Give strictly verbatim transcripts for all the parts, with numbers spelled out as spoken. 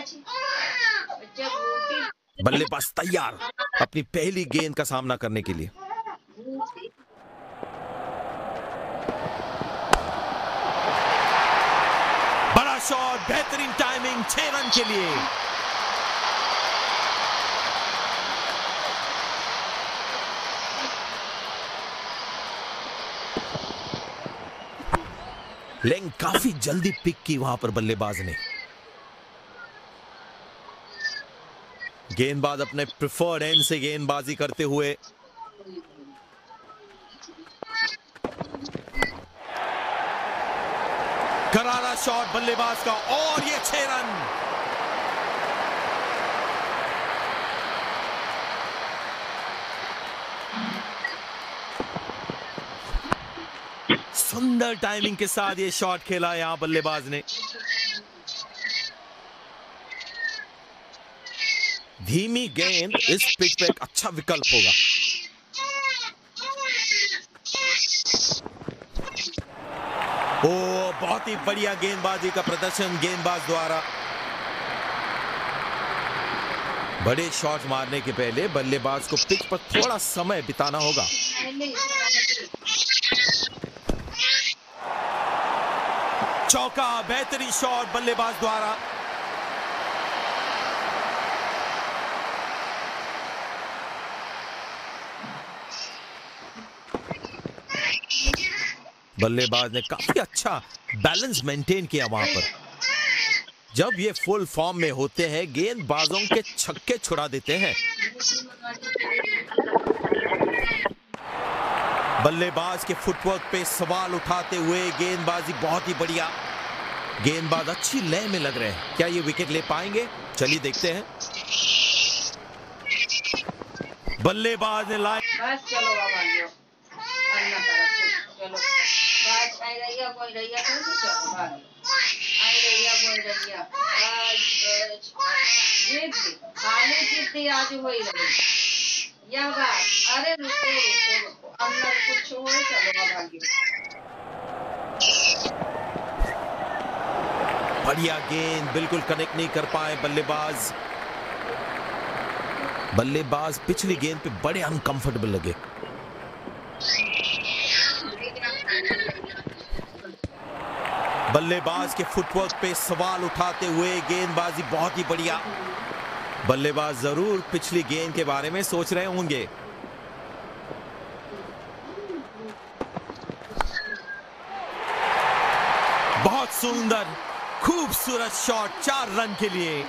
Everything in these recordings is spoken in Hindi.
बल्लेबाज तैयार अपनी पहली गेंद का सामना करने के लिए। बड़ा शॉट, बेहतरीन टाइमिंग, छह रन के लिए। लेकिन काफी जल्दी पिक की वहां पर बल्लेबाज ने। गेंदबाज अपने प्रिफर्ड एंड से गेंदबाजी करते हुए करारा शॉट बल्लेबाज का, और ये छह रन। सुंदर टाइमिंग के साथ ये शॉट खेला यहां बल्लेबाज ने। धीमी गेंद इस पिच पे एक अच्छा विकल्प होगा। ओ, बहुत ही बढ़िया गेंदबाजी का प्रदर्शन गेंदबाज द्वारा। बड़े शॉट मारने के पहले बल्लेबाज को पिच पर थोड़ा समय बिताना होगा। चौका, बेहतरीन शॉट बल्लेबाज द्वारा। बल्लेबाज ने काफी अच्छा बैलेंस मेंटेन किया वहां पर। जब ये फुल फॉर्म में होते हैं गेंदबाजों के छक्के छुड़ा देते हैं। बल्लेबाज के फुटवर्क पे सवाल उठाते हुए गेंदबाजी बहुत ही बढ़िया। गेंदबाज अच्छी लय में लग रहे हैं। क्या ये विकेट ले पाएंगे? चलिए देखते हैं। बल्लेबाज ने लाइन, बस चलो चलो बस आई रैया कोई रैया कोई चलो भाग आई रैया कोई रैया बस बस ये खाली कितनी आज हुई रही या बात। अरे रुको रुको रुको अंदर कुछ हो, चलो भागी। बढ़िया गेंद, बिल्कुल कनेक्ट नहीं कर पाए बल्लेबाज। बल्लेबाज पिछली गेंद पे बड़े अनकंफर्टेबल लगे। बल्लेबाज के फुटवर्क पे सवाल उठाते हुए गेंदबाजी बहुत ही बढ़िया। बल्लेबाज जरूर पिछली गेंद के बारे में सोच रहे होंगे। बहुत सुंदर खूबसूरत शॉट, चार रन के लिए।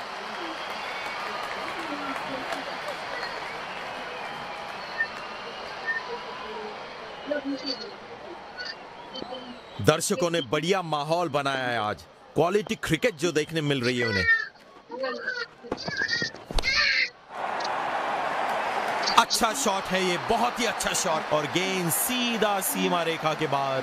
दर्शकों ने बढ़िया माहौल बनाया है आज। क्वालिटी क्रिकेट जो देखने मिल रही है उन्हें। अच्छा शॉट है ये, बहुत ही अच्छा शॉट, और गेंद सीधा सीमा रेखा के बाहर।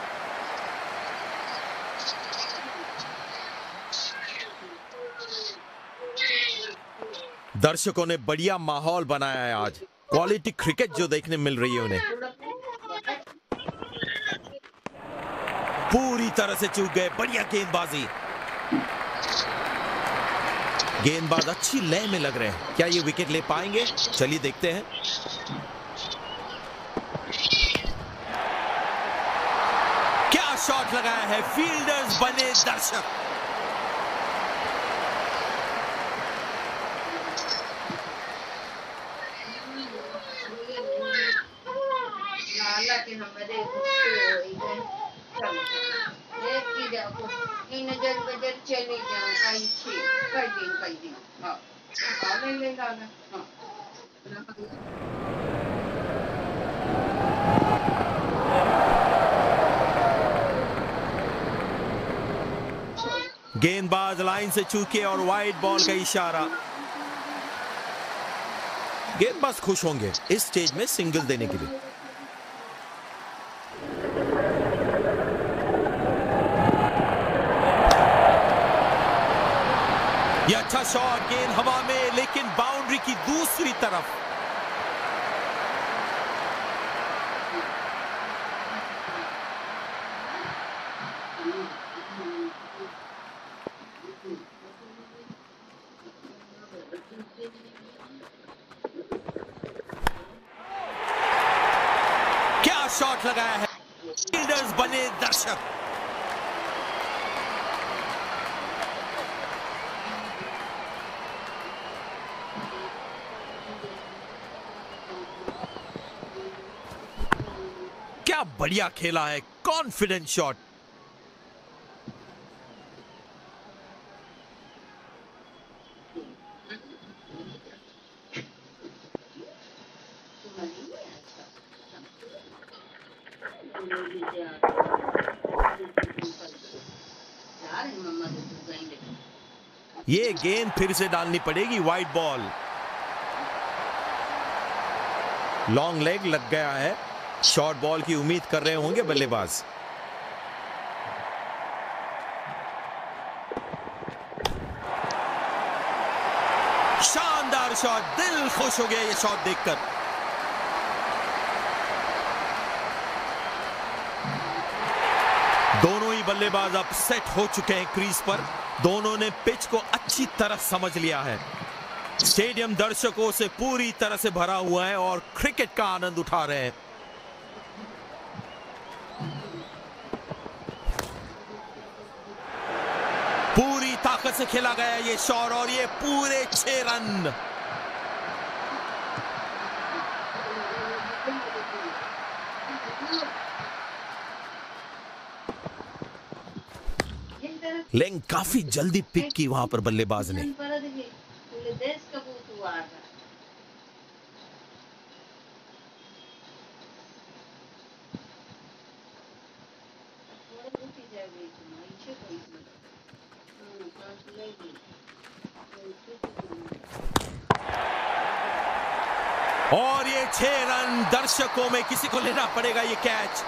दर्शकों ने बढ़िया माहौल बनाया है आज। क्वालिटी क्रिकेट जो देखने मिल रही है उन्हें। पूरी तरह से चूक गए, बढ़िया गेंदबाजी। गेंदबाज अच्छी लय में लग रहे हैं। क्या ये विकेट ले पाएंगे? चलिए देखते हैं। क्या शॉट लगाया है, फील्डर्स बने दर्शक। चली जाए कई दिन कई दिन हाँ हाँ नहीं ले जाना हाँ। गेंदबाज लाइन से चूके और वाइड बॉल का इशारा। गेंदबाज खुश होंगे इस स्टेज में सिंगल देने के लिए। यह अच्छा शॉट, गेंद हवा में लेकिन बाउंड्री की दूसरी तरफ। शॉट लगाया है, फील्डर्स बने दर्शक। क्या बढ़िया खेला है, कॉन्फिडेंट शॉट। ये गेंद फिर से डालनी पड़ेगी, वाइड बॉल। लॉन्ग लेग लग गया है, शॉर्ट बॉल की उम्मीद कर रहे होंगे बल्लेबाज। शानदार शॉट, दिल खुश हो गया ये शॉट देखकर। दोनों ही बल्लेबाज अब सेट हो चुके हैं क्रीज पर। दोनों ने पिच को अच्छी तरह समझ लिया है। स्टेडियम दर्शकों से पूरी तरह से भरा हुआ है और क्रिकेट का आनंद उठा रहे हैं। पूरी ताकत से खेला गया ये शॉट और ये पूरे छह रन। लेकिन काफी जल्दी पिक की वहां पर बल्लेबाज ने। और ये छह रन, दर्शकों में किसी को लेना पड़ेगा ये कैच।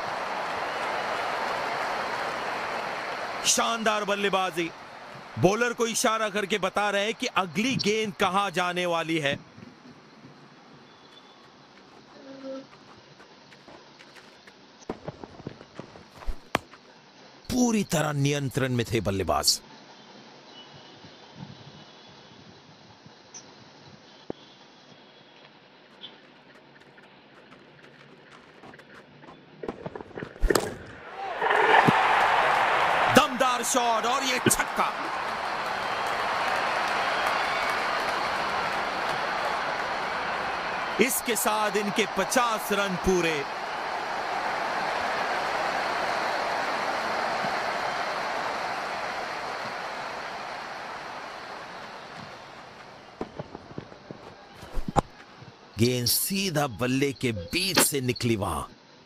शानदार बल्लेबाजी। बॉलर को इशारा करके बता रहे हैं कि अगली गेंद कहां जाने वाली है। पूरी तरह नियंत्रण में थे बल्लेबाज। शॉट और ये छक्का। इसके साथ इनके पचास रन पूरे। गेंद सीधा बल्ले के बीच से निकली वहां।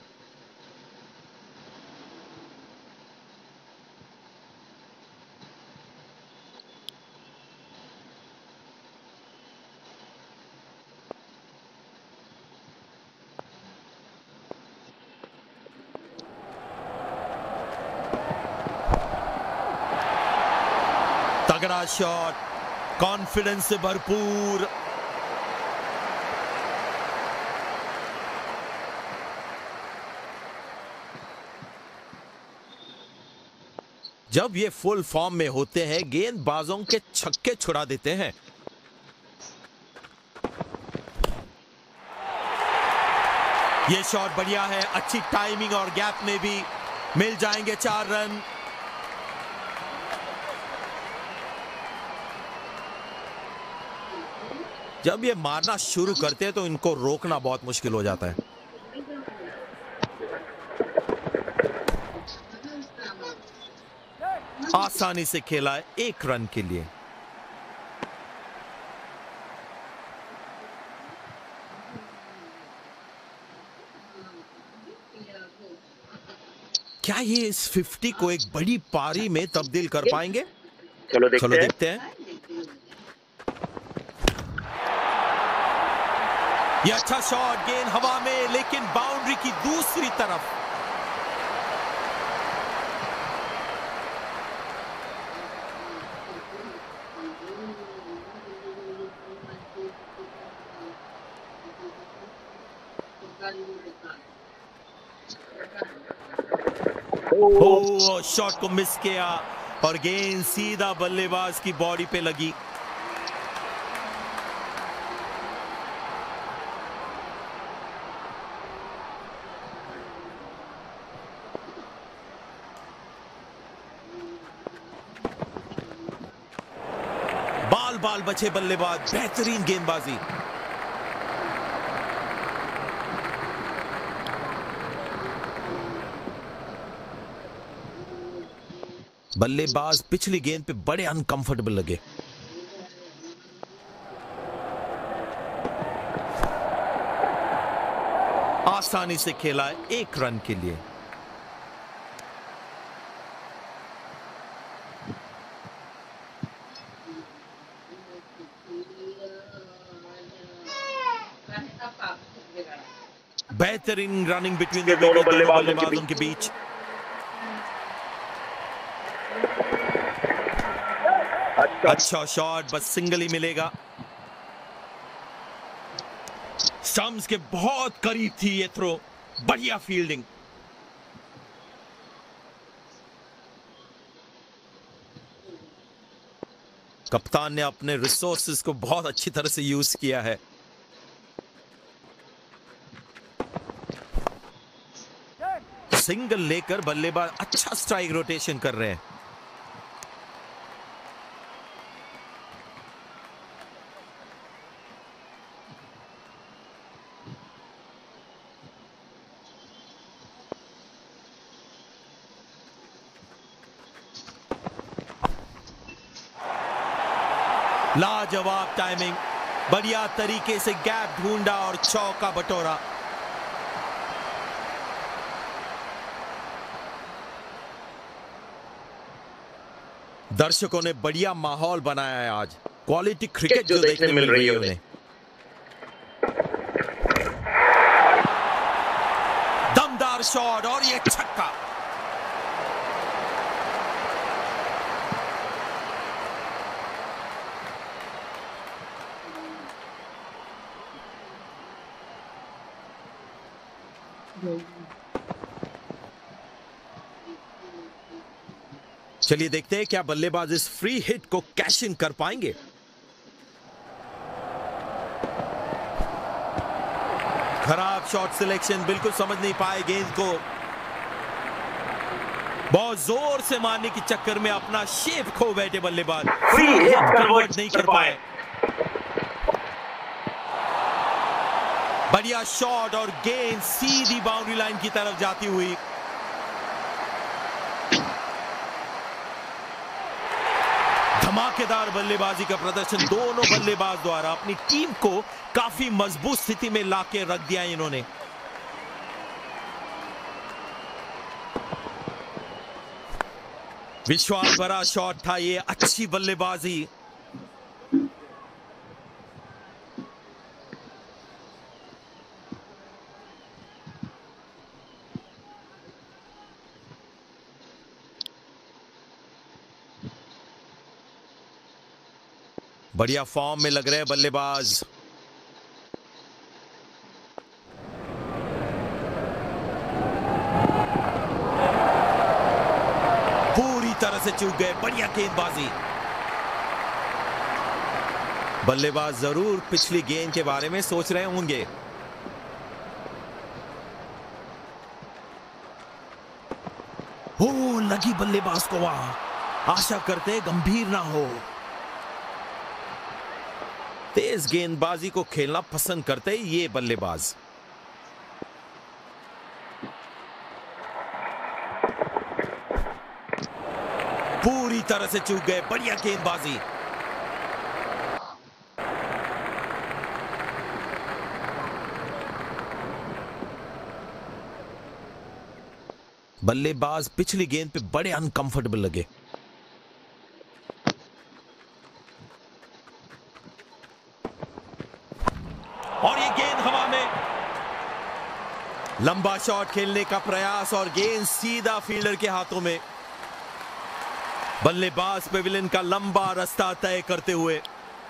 तगड़ा शॉट, कॉन्फिडेंस से भरपूर। जब ये फुल फॉर्म में होते हैं गेंदबाजों के छक्के छुड़ा देते हैं। ये शॉट बढ़िया है, अच्छी टाइमिंग और गैप में भी मिल जाएंगे चार रन। जब ये मारना शुरू करते हैं तो इनको रोकना बहुत मुश्किल हो जाता है। आसानी से खेला है एक रन के लिए। क्या ये इस फिफ्टी को एक बड़ी पारी में तब्दील कर पाएंगे? चलो देखते, चलो देखते हैं। ये अच्छा शॉट, गेंद हवा में लेकिन बाउंड्री की दूसरी तरफ। ओ, शॉट को मिस किया और गेंद सीधा बल्लेबाज की बॉडी पे लगी। सिंगल बॉल बचे बल्लेबाज, बेहतरीन गेंदबाजी। बल्लेबाज पिछली गेंद पे बड़े अनकंफर्टेबल लगे। आसानी से खेला एक रन के लिए। बेहतरीन रनिंग बिटवीन द दोनों बल्लेबाजों के बीच। अच्छा शॉट, बस सिंगल ही मिलेगा। स्टंप्स के बहुत करीब थी ये थ्रो, बढ़िया फील्डिंग। कप्तान ने अपने रिसोर्सेज को बहुत अच्छी तरह से यूज किया है। सिंगल लेकर बल्लेबाज अच्छा स्ट्राइक रोटेशन कर रहे हैं। लाजवाब टाइमिंग, बढ़िया तरीके से गैप ढूंढा और चौका बटोरा। दर्शकों ने बढ़िया माहौल बनाया है आज। क्वालिटी क्रिकेट जो देखने मिल रही है उन्हें। दमदार शॉट और ये छक्का। चलिए देखते हैं क्या बल्लेबाज इस फ्री हिट को कैश इन कर पाएंगे। खराब शॉट सिलेक्शन, बिल्कुल समझ नहीं पाए गेंद को। बहुत जोर से मारने के चक्कर में अपना शेप खो बैठे बल्लेबाज, फ्री हिट कन्वर्ट नहीं कर पाए। बढ़िया शॉट और गेंद सीधी बाउंड्री लाइन की तरफ जाती हुई। धमाकेदार बल्लेबाजी का प्रदर्शन दोनों बल्लेबाज द्वारा अपनी टीम को काफी मजबूत स्थिति में लाके रख दिया इन्होंने। विश्वास भरा शॉट था ये, अच्छी बल्लेबाजी। बढ़िया फॉर्म में लग रहे हैं बल्लेबाज। पूरी तरह से चूक गए, बढ़िया गेंदबाजी। बल्लेबाज जरूर पिछली गेंद के बारे में सोच रहे होंगे। ओ, लगी बल्लेबाज को वहां। आशा करते गंभीर ना हो। तेज गेंदबाजी को खेलना पसंद करते ये बल्लेबाज। पूरी तरह से चूक गए, बढ़िया गेंदबाजी। बल्लेबाज पिछली गेंद पे बड़े अनकंफर्टेबल लगे। और ये गेंद हवा में। लंबा शॉट खेलने का प्रयास और गेंद सीधा फील्डर के हाथों में। बल्लेबाज पेविलियन का लंबा रास्ता तय करते हुए।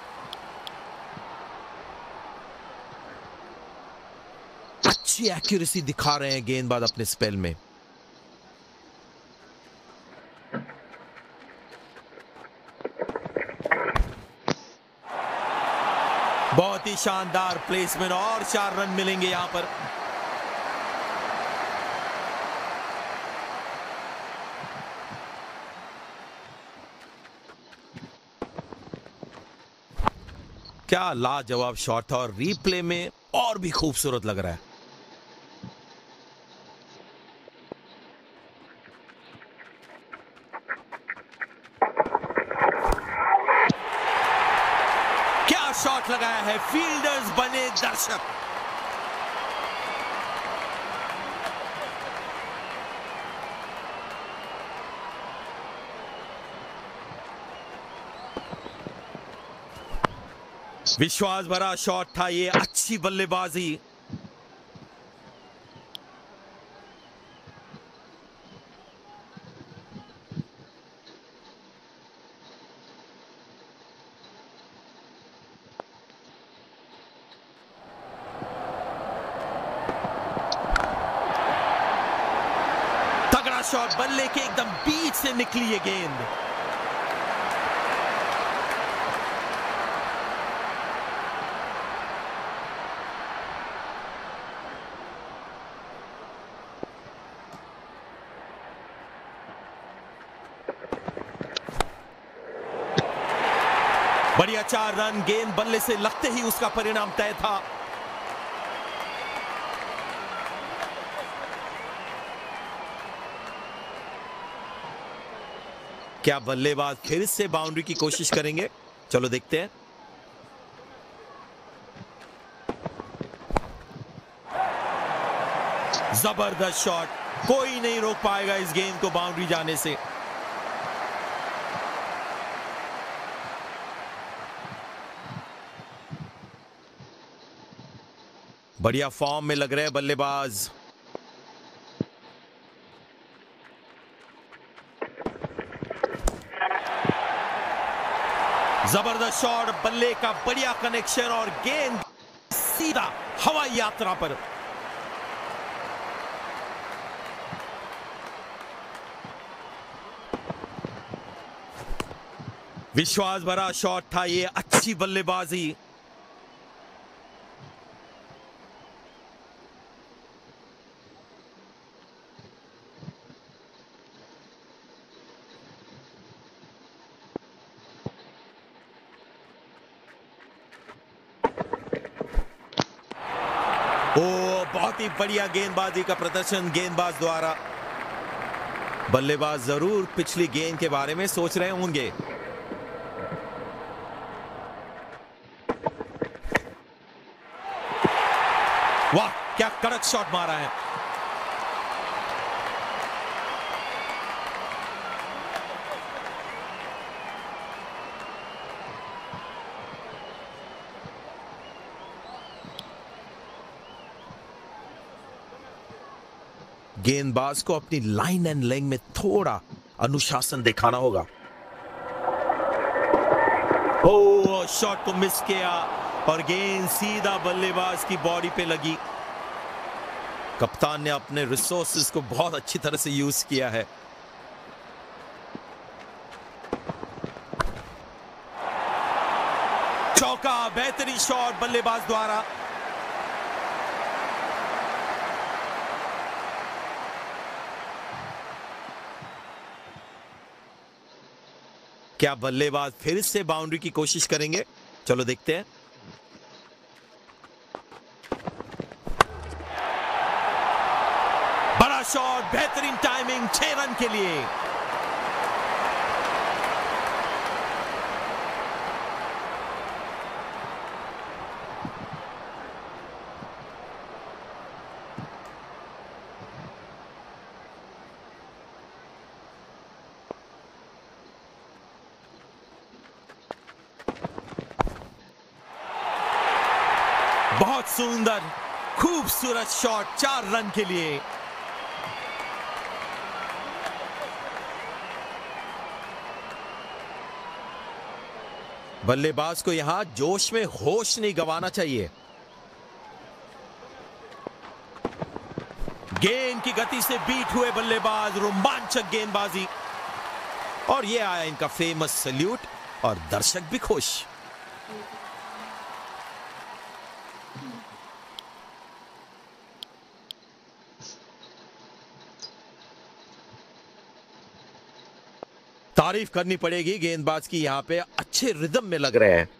अच्छी एक्यूरेसी दिखा रहे हैं गेंदबाज अपने स्पेल में। बहुत ही शानदार प्लेसमेंट और चार रन मिलेंगे यहां पर। क्या लाजवाब शॉट था और रीप्ले में और भी खूबसूरत लग रहा है। क्या शॉट लगाया है, फील्डर्स बने दर्शक। विश्वास भरा शॉट था ये, अच्छी बल्लेबाजी। तगड़ा शॉट, बल्ले के एकदम बीच से निकली ये गेंद। बढ़िया चार रन, गेंद बल्ले से लगते ही उसका परिणाम तय था। क्या बल्लेबाज फिर से बाउंड्री की कोशिश करेंगे? चलो देखते हैं। जबरदस्त शॉट, कोई नहीं रोक पाएगा इस गेंद को बाउंड्री जाने से। बढ़िया फॉर्म में लग रहे हैं बल्लेबाज। जबरदस्त शॉट, बल्ले का बढ़िया कनेक्शन और गेंद सीधा हवाई यात्रा पर। विश्वास भरा शॉट था ये, अच्छी बल्लेबाजी। ओ, बहुत ही बढ़िया गेंदबाजी का प्रदर्शन गेंदबाज द्वारा। बल्लेबाज जरूर पिछली गेंद के बारे में सोच रहे होंगे। वाह, क्या कड़क शॉट मारा है। गेंदबाज को अपनी लाइन एंड लेंथ में थोड़ा अनुशासन दिखाना होगा। ओ, शॉट को मिस किया और गेंद सीधा बल्लेबाज की बॉडी पे लगी। कप्तान ने अपने रिसोर्सेज को बहुत अच्छी तरह से यूज किया है। चौका, बेहतरीन शॉट बल्लेबाज द्वारा। क्या बल्लेबाज फिर से बाउंड्री की कोशिश करेंगे? चलो देखते हैं। बड़ा शॉट, बेहतरीन टाइमिंग, छह रन के लिए। बहुत सुंदर खूबसूरत शॉट, चार रन के लिए। बल्लेबाज को यहां जोश में होश नहीं गंवाना चाहिए। गेंद की गति से बीट हुए बल्लेबाज, रोमांचक गेंदबाजी। और ये आया इनका फेमस सैल्यूट और दर्शक भी खुश। तारीफ करनी पड़ेगी गेंदबाज की, यहां पे अच्छे रिदम में लग रहे हैं।